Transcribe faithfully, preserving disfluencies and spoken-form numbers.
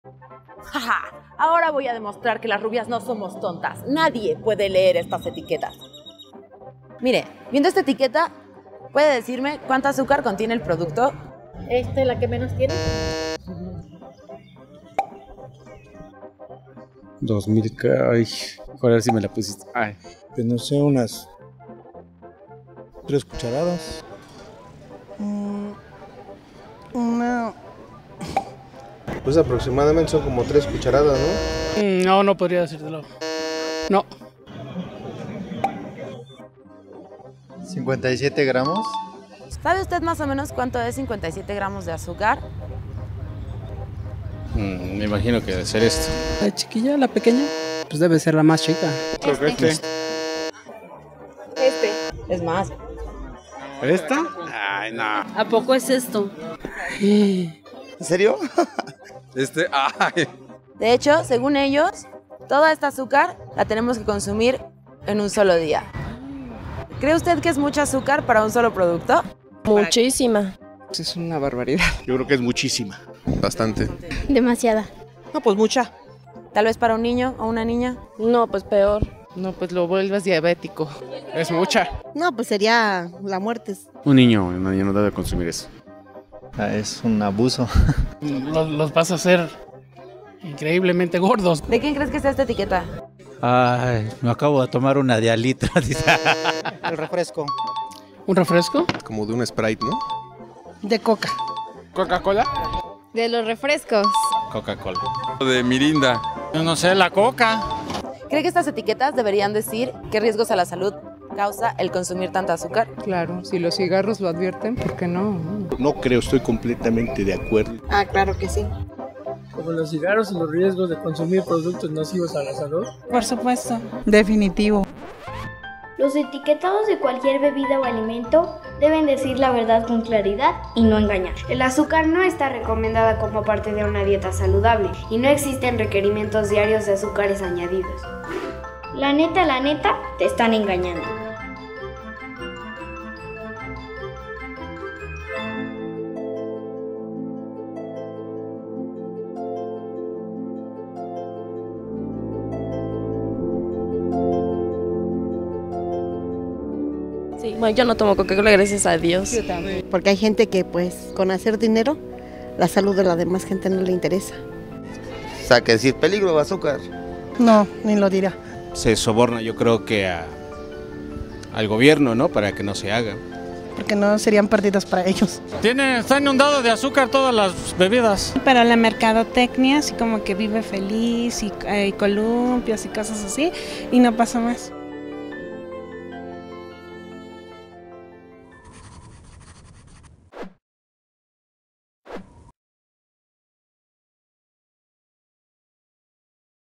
Jaja, ahora voy a demostrar que las rubias no somos tontas. Nadie puede leer estas etiquetas. Mire, viendo esta etiqueta, ¿puede decirme cuánto azúcar contiene el producto? ¿Esta es la que menos tiene? Dos mil, ay, a ver si me la pusiste. Ay. Pues no sé, unas tres cucharadas. Mm, una... Pues aproximadamente son como tres cucharadas, ¿no? No, no podría decírtelo. No. cincuenta y siete gramos. ¿Sabe usted más o menos cuánto es cincuenta y siete gramos de azúcar? Mm, me imagino que debe ser esto. La chiquilla, la pequeña, pues debe ser la más chica. Este. Este. Es más. ¿Esta? Ay, no. ¿A poco es esto? ¿En serio? Este, ay. De hecho, según ellos, toda esta azúcar la tenemos que consumir en un solo día. ¿Cree usted que es mucha azúcar para un solo producto? Muchísima. Es una barbaridad. Yo creo que es muchísima. Bastante. Demasiada. No, pues mucha. Tal vez para un niño o una niña. No, pues peor. No, pues lo vuelvas diabético. Es mucha. No, pues sería la muerte. Un niño, un niño no debe consumir eso. Ah, es un abuso. Los, los vas a hacer increíblemente gordos. ¿De quién crees que sea esta etiqueta? Ay, me acabo de tomar una de alita. El refresco. ¿Un refresco? Como de un Sprite, ¿no? De coca. ¿Coca-Cola? De los refrescos. Coca-Cola. De Mirinda. Yo no sé, la coca. ¿Cree que estas etiquetas deberían decir qué riesgos a la salud causa el consumir tanta azúcar? Claro, si los cigarros lo advierten, ¿por qué no? No creo, estoy completamente de acuerdo. Ah, claro que sí. Como los cigarros y los riesgos de consumir productos nocivos a la salud. Por supuesto. Definitivo. Los etiquetados de cualquier bebida o alimento deben decir la verdad con claridad y no engañar. El azúcar no está recomendada como parte de una dieta saludable y no existen requerimientos diarios de azúcares añadidos. La neta, la neta, te están engañando. Sí, bueno, yo no tomo Coca-Cola, gracias a Dios. Yo también. Porque hay gente que, pues, con hacer dinero, la salud de la demás gente no le interesa. O sea, que decir peligro de azúcar. No, ni lo dirá. Se soborna, yo creo que a, al gobierno, ¿no? Para que no se haga. Porque no serían pérdidas para ellos. Tiene, está inundado de azúcar todas las bebidas. Para la mercadotecnia, así como que vive feliz y hay columpios y cosas así, y no pasa más.